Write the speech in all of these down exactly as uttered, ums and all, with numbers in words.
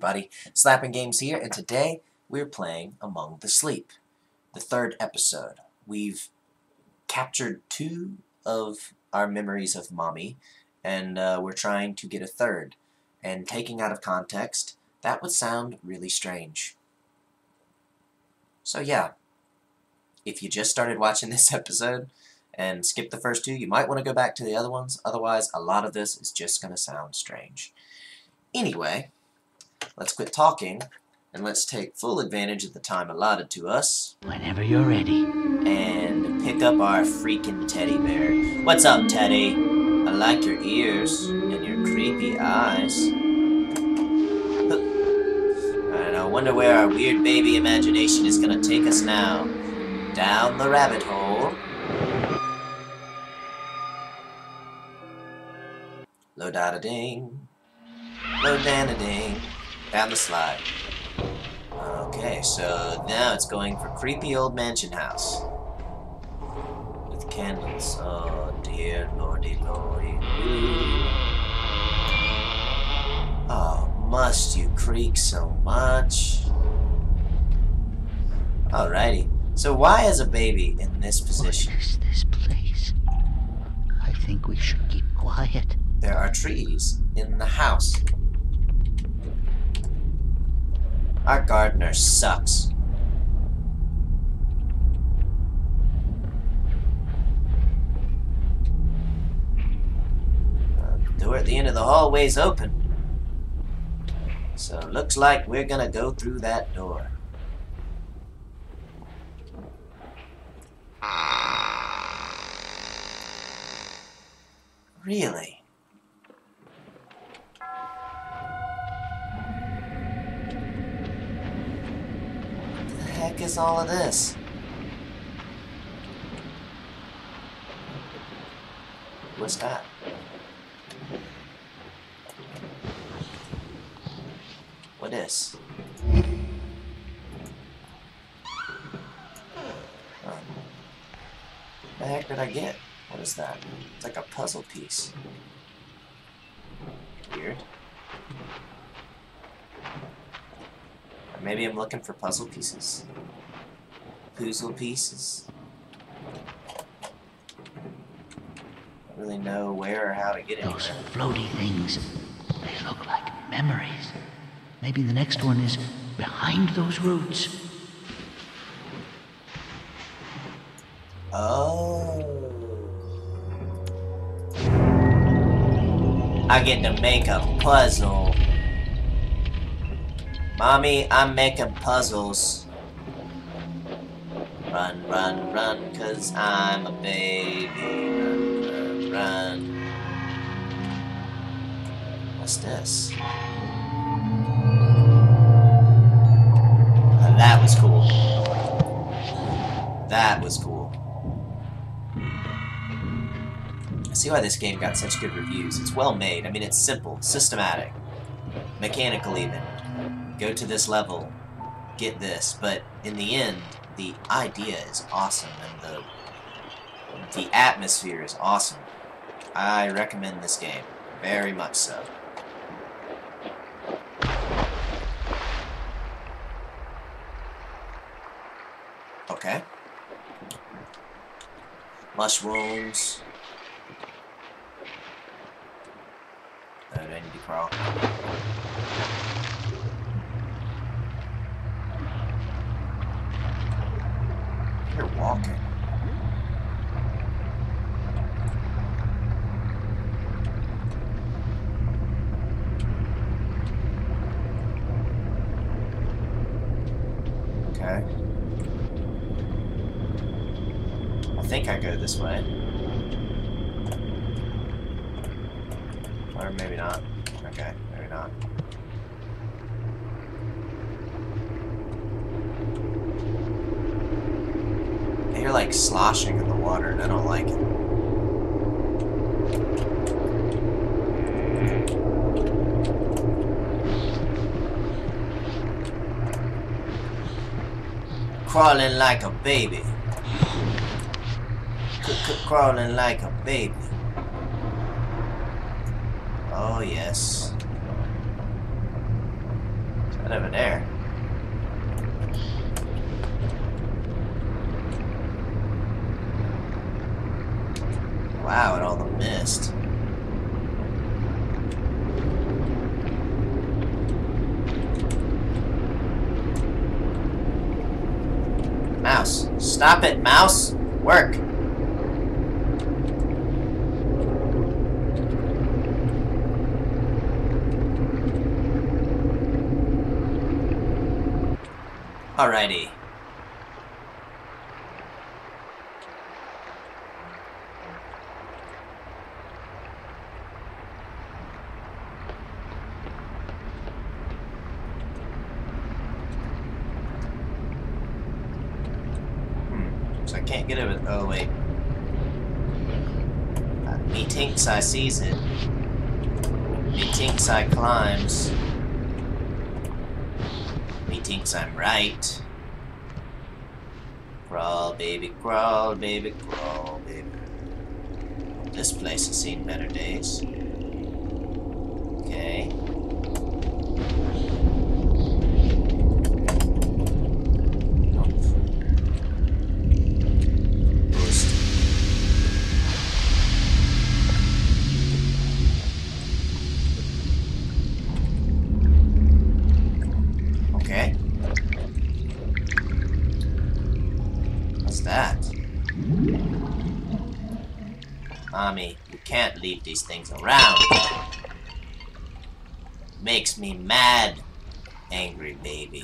everybody, Slapping Games here, and today we're playing Among the Sleep, the third episode. We've captured two of our memories of Mommy, and uh, we're trying to get a third. And taking out of context, that would sound really strange. So yeah, if you just started watching this episode and skipped the first two, you might want to go back to the other ones. Otherwise, a lot of this is just going to sound strange. Anyway, let's quit talking, and let's take full advantage of the time allotted to us. Whenever you're ready. And pick up our freaking teddy bear. What's up, Teddy? I like your ears and your creepy eyes. Alright, I wonder where our weird baby imagination is gonna take us now. Down the rabbit hole. Lo-da-da-ding. Lo-da-da-ding. Down the slide. Okay, so now it's going for creepy old mansion house. With candles. Oh dear lordy lordy. Ooh. Oh, must you creak so much? Alrighty. So why is a baby in this position? What is this place? I think we should keep quiet. There are trees in the house. Our gardener sucks. Uh, the door at the end of the hallway's open. So it looks like we're gonna go through that door. Really? What the heck is all of this? What's that? What is? Oh. The heck did I get? What is that? It's like a puzzle piece. Weird. Or maybe I'm looking for puzzle pieces. Puzzle pieces. Don't really know where or how to get Those anywhere. floaty things, they look like memories. Maybe the next one is behind those roots. Oh. I get to make a puzzle. Mommy, I'm making puzzles. Run, run, run, cause I'm a baby. Run, run, run. What's this? Uh, that was cool. That was cool. I see why this game got such good reviews. It's well made. I mean, it's simple, systematic, mechanical even. Go to this level, get this, but in the end, the idea is awesome, and the the atmosphere is awesome. I recommend this game, very much so. Okay. Mushrooms. Oh, do I need to crawl? You're walking. Okay. I think I go this way. Or maybe not. Okay, maybe not. I hear like sloshing in the water and I don't like it. Crawling like a baby. Crawling like a baby. Oh, yes. Right over there. Wow, and all the mist. Mouse. Stop it, mouse! Work! Alrighty. So I can't get it. Oh wait. Uh, me tinks I sees it. Me tinks I climbs. Me tinks I'm right. Crawl, baby, crawl, baby, crawl, baby. This place has seen better days. Okay. Mommy, you can't leave these things around. Makes me mad, angry baby.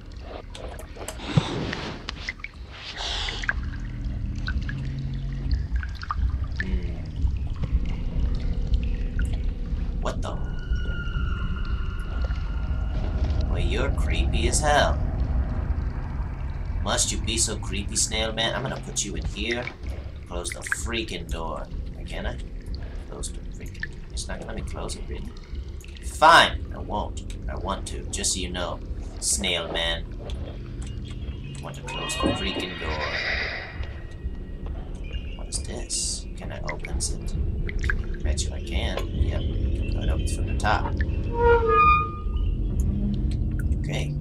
Hmm. What the? Well, you're creepy as hell. Must you be so creepy, Snail Man? I'm gonna put you in here. Close the freaking door. Can I? Close the freaking... It's not gonna let me close it, really. Fine! I won't. I want to, just so you know. Snail Man. I want to close the freaking door. What is this? Can I open it? Bet you I can. Yep. It opens from the top. Okay.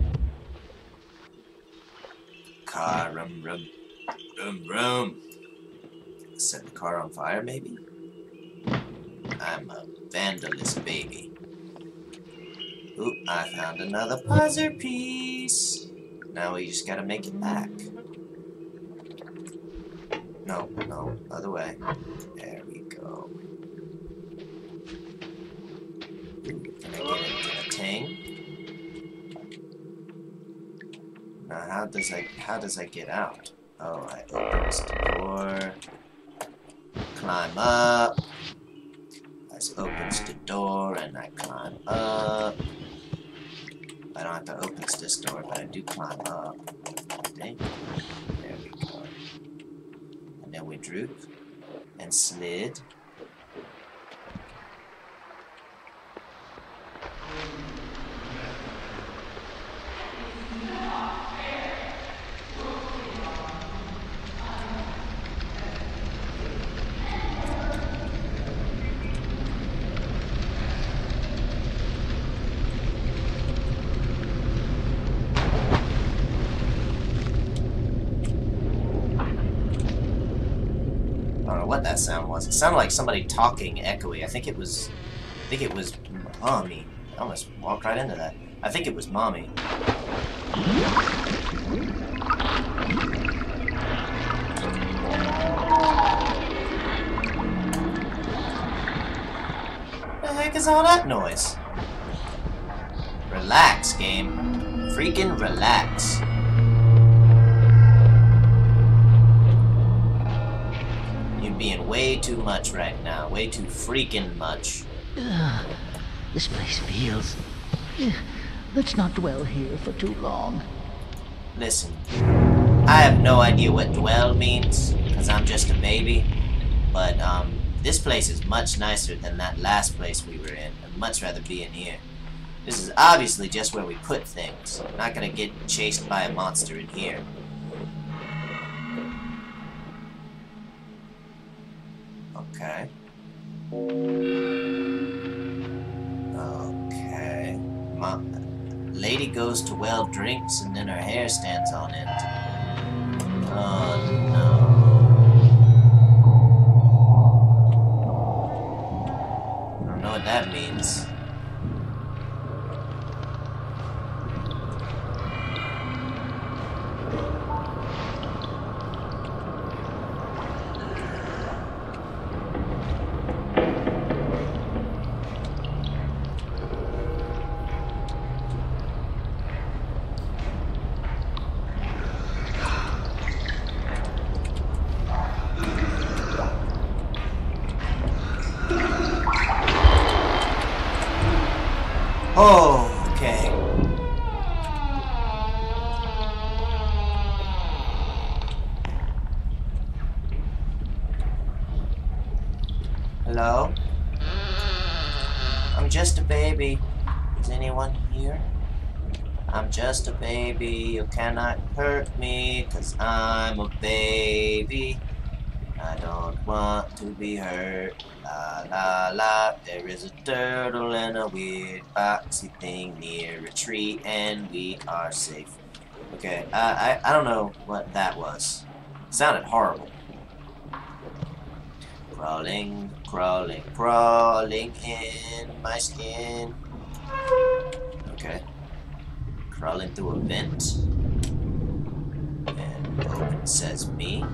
Car, rum, rum. Rum, rum. Set the car on fire, maybe? I'm a vandalist baby. Oop, I found another puzzle piece. Now we just gotta make it back. No, no, other way. There we go. Ooh, can I get into the ting? Now how does I how does I get out? Oh, I open this door. Climb up. This opens the door and I climb up. I don't have to open this door, but I do climb up. I think. There we go. And then we droop and slid. What that sound was. It sounded like somebody talking echoey. I think it was I think it was Mommy. I almost walked right into that. I think it was Mommy. What the heck is all that noise? Relax, game. Freaking relax. Being way too much right now. Way too freaking much. Ugh, this place feels... Ugh, let's not dwell here for too long. Listen, I have no idea what dwell means, because I'm just a baby, but um, this place is much nicer than that last place we were in. I'd much rather be in here. This is obviously just where we put things. I'm not gonna get chased by a monster in here. Okay. Okay. Mom, Lady goes to well drinks and then her hair stands on end. Oh no. I don't know what that means. Oh, okay. Hello? I'm just a baby. Is anyone here? I'm just a baby. You cannot hurt me, 'cause I'm a baby. I don't want to be hurt. La la la, there is a turtle and a weird boxy thing near a tree and we are safe. Okay, uh, I, I don't know what that was. It sounded horrible. Crawling, crawling, crawling in my skin. Okay. Crawling through a vent. And open says me.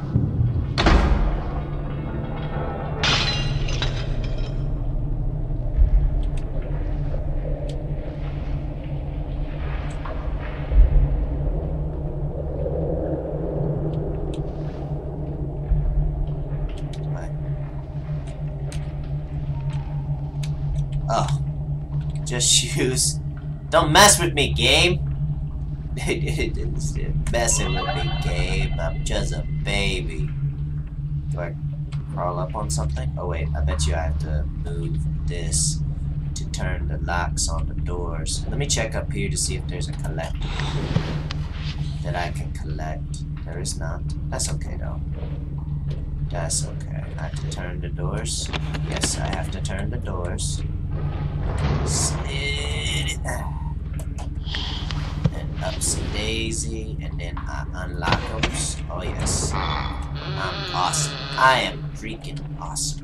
Oh, just shoes. Don't mess with me, game. It's messing with me, game. I'm just a baby. Do I crawl up on something? Oh wait, I bet you I have to move this to turn the locks on the doors. Let me check up here to see if there's a collect that I can collect. There is not. That's okay though. That's okay. I have to turn the doors. Yes, I have to turn the doors. Slid it. And ups daisy, and then I unlock them. Oh yes. I'm awesome. I am freaking awesome.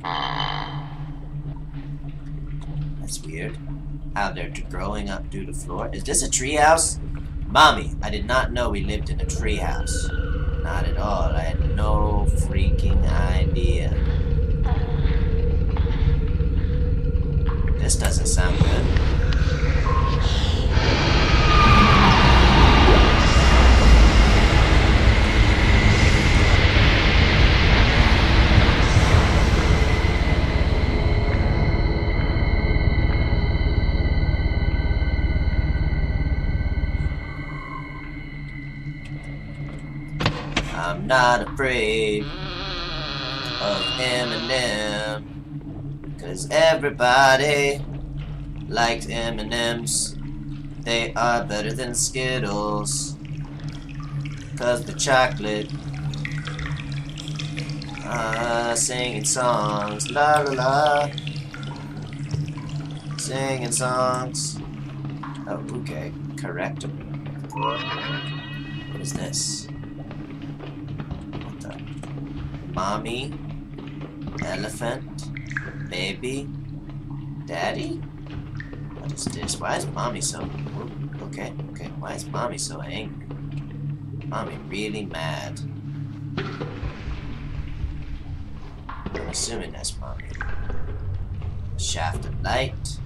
That's weird. How they're growing up through the floor. Is this a treehouse? Mommy, I did not know we lived in a treehouse. Not at all. I had no freaking idea. This doesn't sound good. I'm not afraid of Eminem, 'cause everybody likes M and M's. They are better than Skittles, 'cause the chocolate. Ah, uh, singing songs, la la la. Singing songs. Oh, okay. Correct. What is this? What the? Mommy? Elephant? Baby? Daddy? What is this? Why is Mommy so... Okay, okay. Why is Mommy so angry? Mommy really mad. I'm assuming that's Mommy. Shaft of light.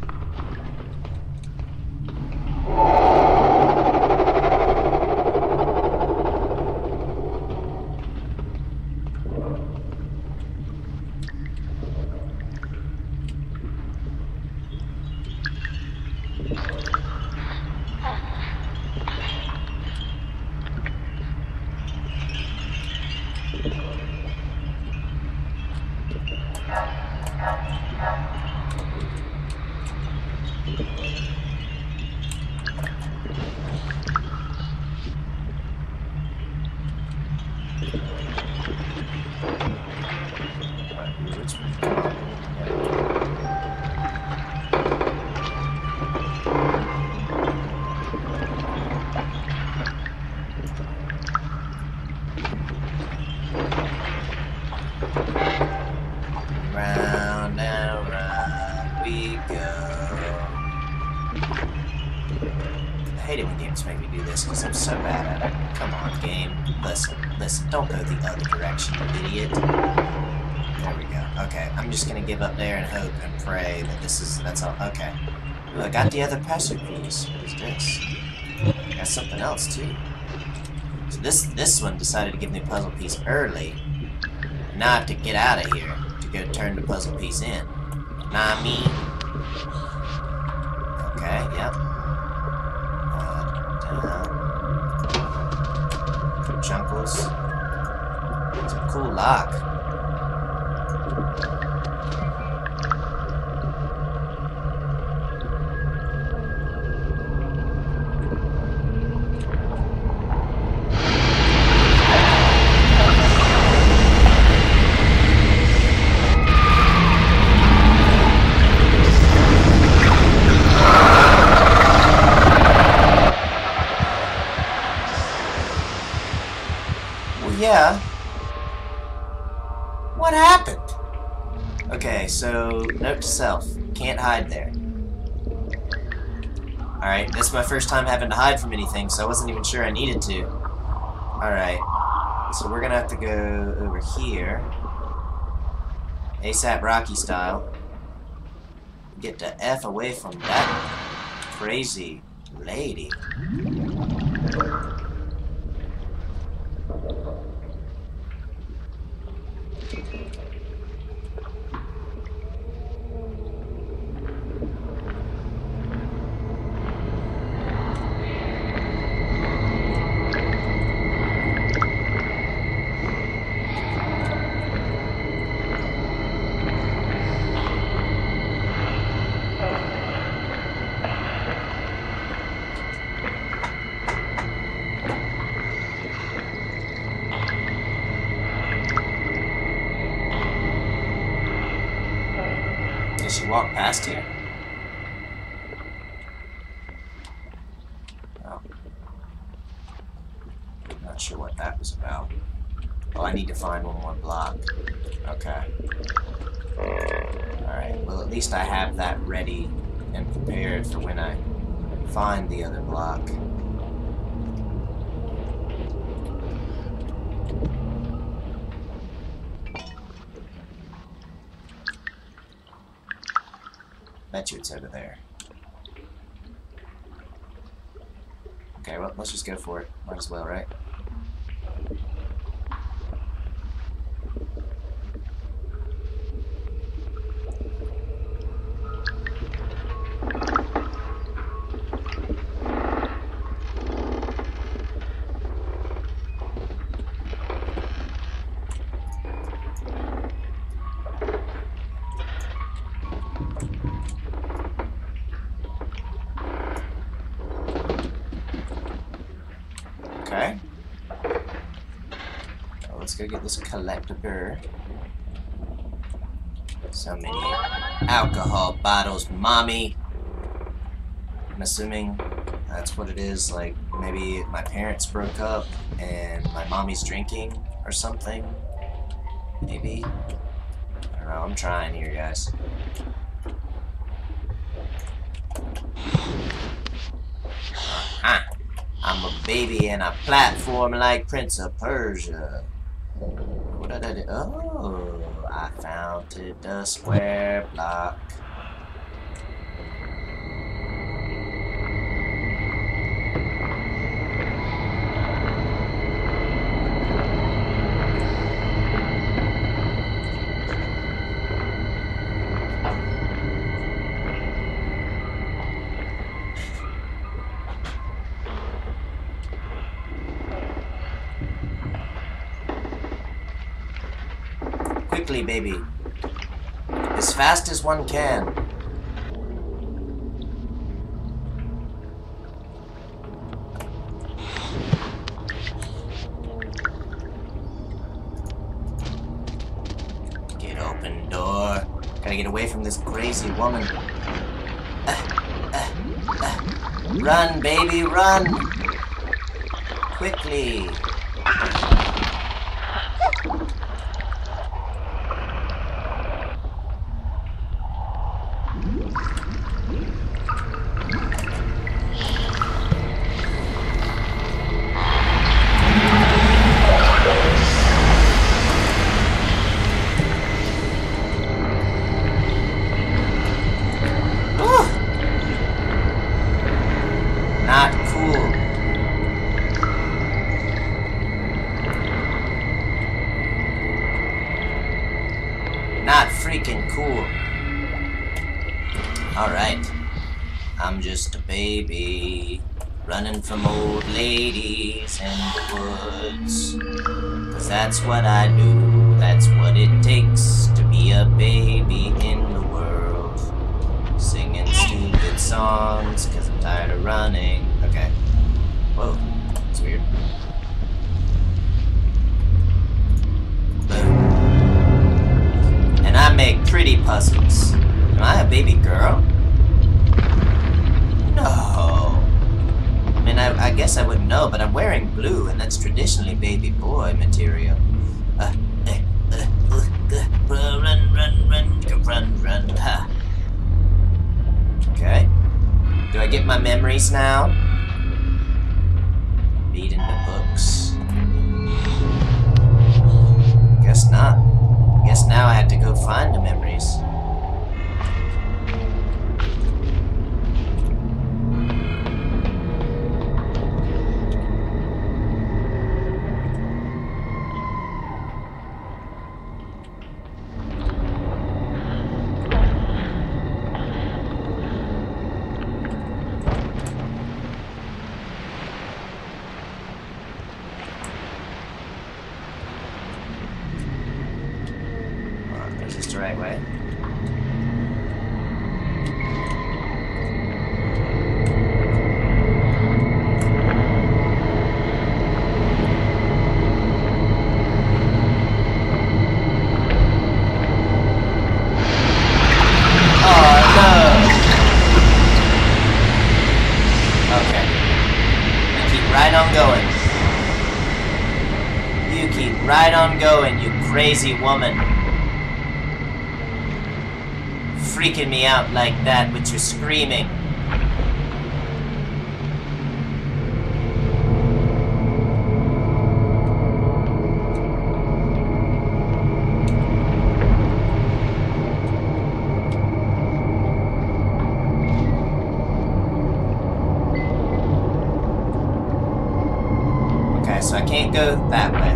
so bad at it. Come on, game. Listen, listen. Don't go the other direction, you idiot. There we go. Okay, I'm just gonna give up there and hope and pray that this is... That's all. Okay. Ooh, I got the other pressure piece. What is this? I got something else, too. So this, this one decided to give me a puzzle piece early. Now I have to get out of here to go turn the puzzle piece in. Nah, me. Okay, yep. Uh, down. Junkles. It's a cool lock. Yeah. What happened? Okay, so note to self. Can't hide there. Alright, this is my first time having to hide from anything, so I wasn't even sure I needed to. Alright. So we're gonna have to go over here. ASAP Rocky style. Get the F away from that crazy lady. She walked past here? Oh. Not sure what that was about. Oh, I need to find one more block. Okay. Alright, well at least I have that ready and prepared for when I find the other block. Bet you it's over there. Okay, well, let's just go for it. Might as well, right? Okay. Well, let's go get this collectible. So many alcohol bottles, mommy. I'm assuming that's what it is. Like, maybe my parents broke up and my mommy's drinking or something. Maybe. I don't know. I'm trying here, guys. Uh-huh. I'm a baby and I platform like Prince of Persia. What did I do? Oh, I found it, the square block. Quickly, baby. As fast as one can. Get open, door. Gotta get away from this crazy woman. Uh, uh, uh. Run, baby, run! Quickly. freaking cool. Alright. I'm just a baby, running from old ladies in the woods. Cause that's what I do, that's what it takes to be a baby in the world. Singing stupid songs, cause I'm tired of running. Okay. Whoa, that's weird. Boom. And I make pretty puzzles. Am I a baby girl? No. I mean, I, I guess I wouldn't know, but I'm wearing blue, and that's traditionally baby boy material. Uh, uh, uh, uh, uh, run, run, run, run, run, ha. Okay. Do I get my memories now? Read into books. Guess not. Guess now I have to go find the memories. Is this the right way? Right on going, you crazy woman. Freaking me out like that with your screaming. Okay, so I can't go that way.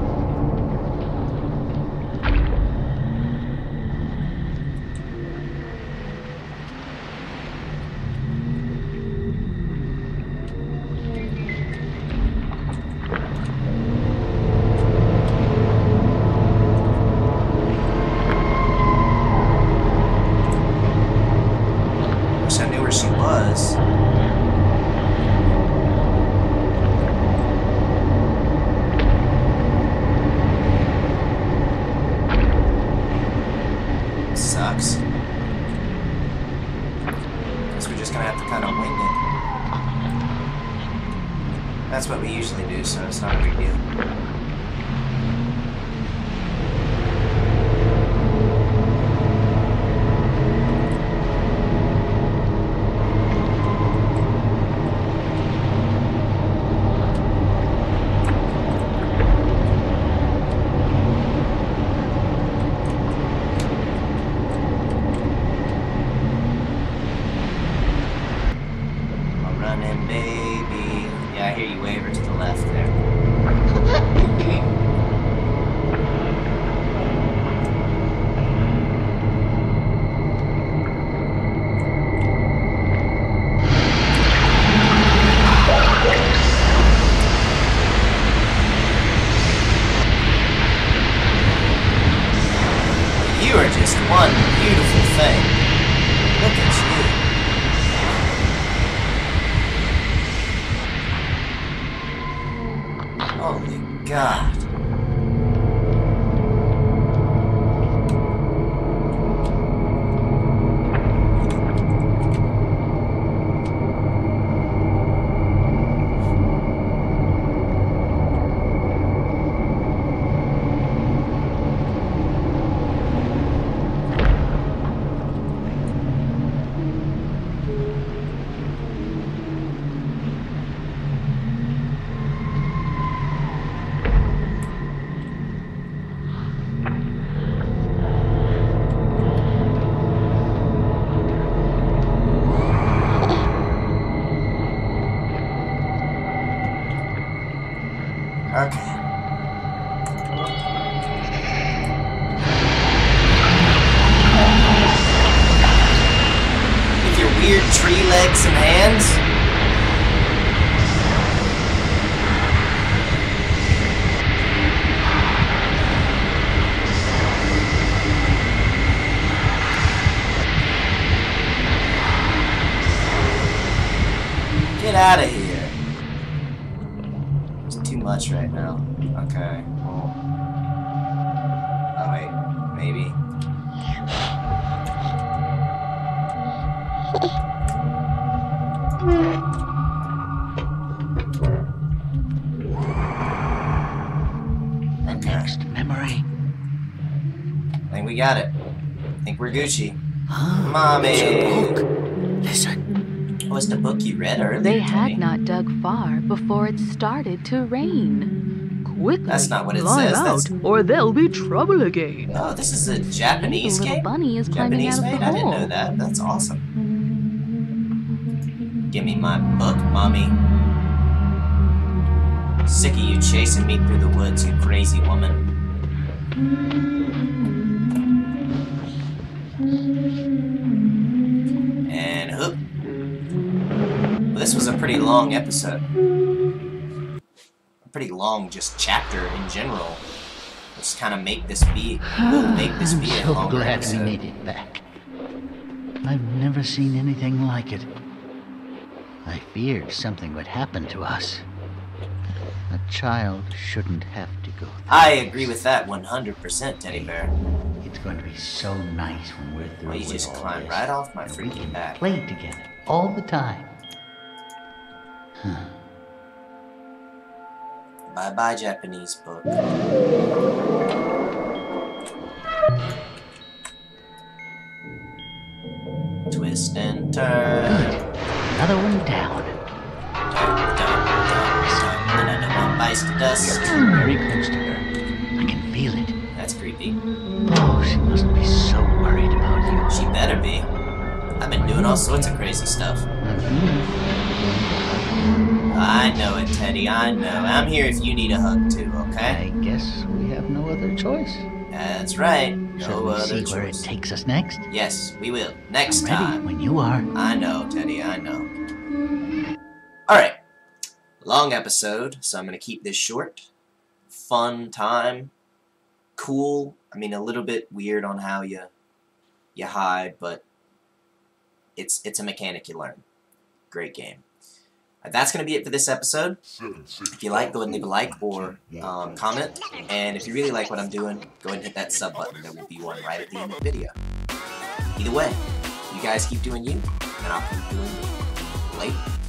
Sucks. Guess we're just gonna have to kind of wing it. That's what we usually do, so it's not a big deal. Baby. Yeah, I hear you waver to the left there. You are just one beautiful thing. Look at you. Holy God. Okay. legs and hands? Get out of here. It's too much right now. Okay. Well. Oh wait, maybe. The next memory. I think we got it. I think we're Gucci. Huh? Mommy! It's a book. Listen. Oh, it's the book you read earlier. They had Teddy. not dug far before it started to rain. Quickly, That's not what it climb says, out, that's- or there'll be trouble again. Oh, this is a Japanese the little game? bunny is climbing Japanese out of made? the I didn't hole. know that. That's awesome. Give me my book, Mommy. Sick of you chasing me through the woods, you crazy woman. And hoop. Well, this was a pretty long episode. A pretty long just chapter in general. Let's kind of make this be. We'll make this I'm be a so longer glad episode. we made it back. I've never seen anything like it. I feared something would happen to us. A child shouldn't have to go through I this. agree with that one hundred percent, Teddy Bear. It's going to be so nice when we're through Well, you with just all climbed this, right off my and we freaking can back. play together all the time. Bye bye, Japanese book. Twist and turn. Good. Another one down. Dun, dun, dun. Another one bites the dust. We're very close to her. I can feel it. That's creepy. Oh, she must be so worried about you. She better be. I've been doing all sorts of crazy stuff. Mhm. I know it, Teddy. I know. I'm here if you need a hug too, I okay? guess we have no other choice. That's right. Shall No we other see where it choice. takes us next? Yes, we will. Next I'm ready time. when you are. I know, Teddy, I know. Alright. Long episode, so I'm going to keep this short. Fun time. Cool. I mean, a little bit weird on how you you hide, but it's it's a mechanic you learn. Great game. Uh, That's going to be it for this episode. If you like, go ahead and leave a like or um, comment. And if you really like what I'm doing, go ahead and hit that sub button. There will be one right at the end of the video. Either way, you guys keep doing you, and I'll keep doing me. Later.